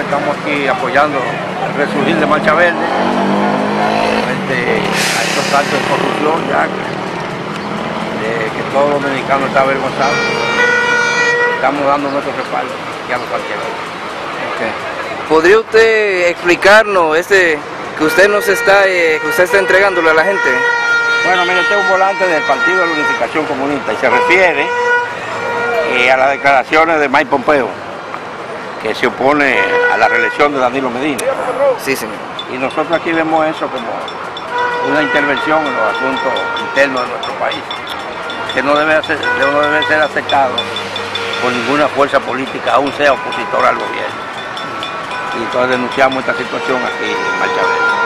estamos aquí apoyando el resurgir de Marcha Verde frente a estos actos de corrupción ya que todo dominicano está avergonzado. Estamos dando nuestro respaldo ya a los santiagueños. Okay. ¿Podría usted explicarnos que usted está entregándole a la gente? Bueno, mire, este es un volante del Partido de la Unificación Comunista y se refiere a las declaraciones de Mike Pompeo, que se opone a la reelección de Danilo Medina. Sí, señor. Y nosotros aquí vemos eso como una intervención en los asuntos internos de nuestro país, que no debe ser aceptado por ninguna fuerza política, aún sea opositora al gobierno. Y entonces denunciamos esta situación aquí en Marcha Verde.